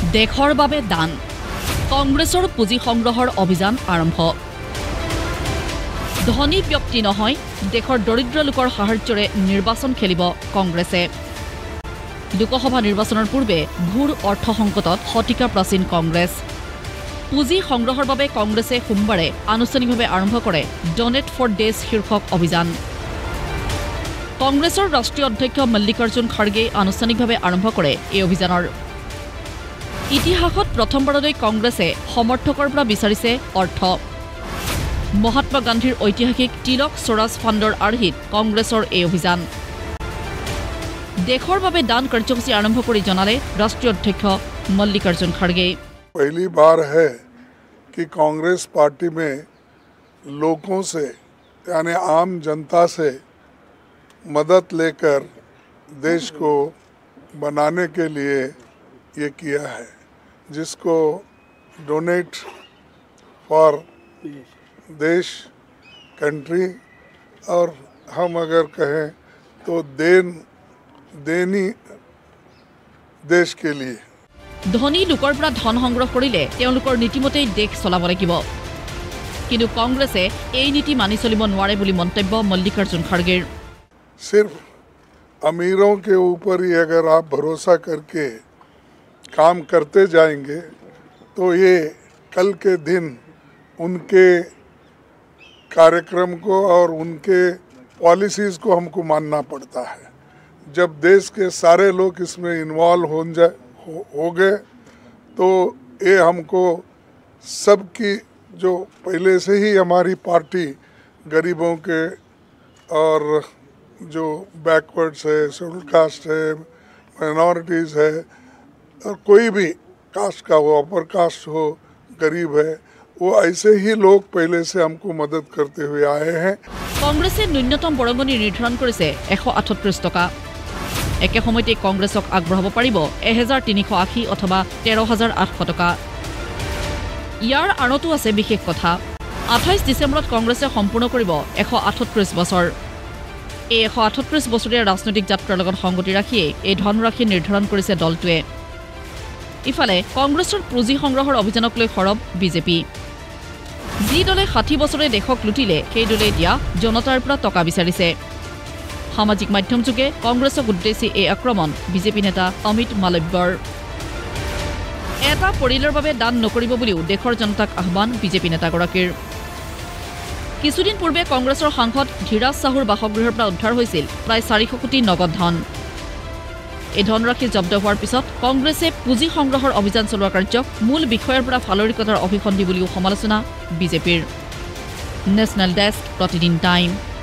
দেশৰ বাবে দান কংগ্ৰেছৰ পুঁজি সংগ্ৰহৰ অভিযান আৰম্ভ ধনী ব্যক্তি নহয় দেশৰ দৰিদ্ৰ লোকৰ সাহায্যৰে নিৰ্বাচন খেলিব কংগ্ৰেছে লোকসভা নিৰ্বাচনৰ পূৰ্বে ঘূৰ অৰ্থ সংকটত শতিকা প্ৰাচীন কংগ্ৰেছ পুঁজি সংগ্ৰহৰ বাবে কংগ্ৰেছে সোমবাৰে আনুষ্ঠানিকভাৱে আৰম্ভ কৰে ডনেট ফৰ দেশ শীৰ্ষক অভিযান কংগ্ৰেছৰ ৰাষ্ট্ৰীয় অধ্যক্ষ মল্লিকাৰ্জুন খাৰ্গে আনুষ্ঠানিকভাৱে আৰম্ভ কৰে এই অভিযানৰ ইতিহাসত প্ৰথমবাৰলৈ কংগ্ৰেছে সমৰ্থকৰ পৰা বিচাৰিছে অৰ্থ মহাত্মা গান্ধীৰ ঐতিহাসিক তিলক স্বৰাজ ফাণ্ডৰ আৰ্হিত কংগ্ৰেছৰ এই অভিযান দেশৰ বাবে দান কাৰ্যসূচী আৰম্ভ কৰি জনালে ৰাষ্ট্ৰীয় অধ্যক্ষ মল্লিকাৰ্জুন খাৰ্গে पहली बार है कि कांग्रेस पार्टी में लोगों से यानी आम जनता से मदद लेकर देश को बनाने के लिए ये किया है जिसको डोनेट फॉर देश कंट्री और हम अगर कहें तो देनी देश के लिए ধনী লোকৰ পৰা ধন সংগ্ৰহ কৰিলে তেওঁলোকৰ নীতিমতেই দেশ চলাব লাগিব কিন্তু কংগ্ৰেছে এই নীতি মানি চলিব নোৱাৰে বুলি মন্তব্য মল্লিকাৰ্জুন খাৰ্গেৰ सिर्फ अमीरों के ऊपर ही अगर आप भरोसा करके काम करते जाएंगे तो ये कल के दिन उनके कार्यक्रम को और उनके पॉलिसीज़ को हमको मानना पड़ता है जब देश के सारे लोग इसमें इन्वॉल्व हो गए तो ये हमको सबकी जो पहले से ही हमारी पार्टी गरीबों के और जो बैकवर्ड्स है शेड्यूल कास्ट है माइनॉरिटीज़ है और कोई भी कास्ट का हो अपर कास्ट हो गरीब है वो ऐसे ही लोग पहले से हमको मदद करते हुए आए हैं कांग्रेसे न्यूनतम बरंगनी निर्धारण करिছে 138 टका एके সময়তে কংগ্ৰেছক আগবঢ়াব পাৰিব 1380 অথবা 13800 টকা ইয়াৰ আনতো আছে বিশেষ কথা 28 ডিসেম্বৰত কংগ্ৰেছে সম্পূৰ্ণ কৰিব 138 বছৰ এই 138 বছৰীয়া ৰাজনৈতিক যাত্ৰাৰ লগত সংগতি ৰাখি এই ধনৰাশি নিৰ্ধাৰণ কৰিছে দলটোৱে ইফালে কংগ্ৰেছৰ পুঁজি সংগ্ৰহৰ অভিযানক লৈ খৰব বিজেপি যি দলে 60 বছৰে দেশক লুটিলে সেই দলে এতিয়া জনতাৰ পৰা টকা বিচাৰিছে সামাজিক মাধ্যম যোগে কংগ্ৰেছক উদ্দেশ্যি এই আক্ৰমণ বিজেপি নেতা অমিত মালব্যৰ এটা পৰিলৰ বাবে দান নকৰিব বুলিও দেশৰ জনতাক আহ্বান বিজেপি নেতাগৰাকীৰ কিছুদিন পূৰ্বে কংগ্ৰেছৰ সাংসদ ধীৰাজ সাহুৰ বাসগৃহৰ পৰা উদ্ধাৰ হৈছিল প্ৰায় 400 কোটি নগদ ধন এই ধনৰাশি জব্দ হোৱাৰ পিছত কংগ্ৰেছে পুঁজি সংগ্ৰহৰ অভিযান চলোৱা কাৰ্যক মূল বিষয়ৰ পৰা ফালৰিকতাৰ অভিসন্ধি বুলিও সমালোচনা বিজেপিৰ নেশ্যনেল ডেস্ক প্ৰতিদিন টাইম